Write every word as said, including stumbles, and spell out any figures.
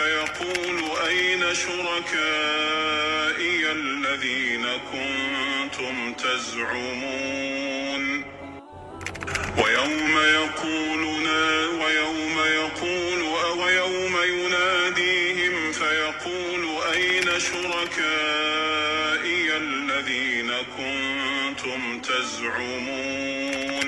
فيقول أين شركائي الذين كنتم تزعمون ويوم يقول ويوم يقول ويوم يناديهم فيقول أين شركائي الذين كنتم تزعمون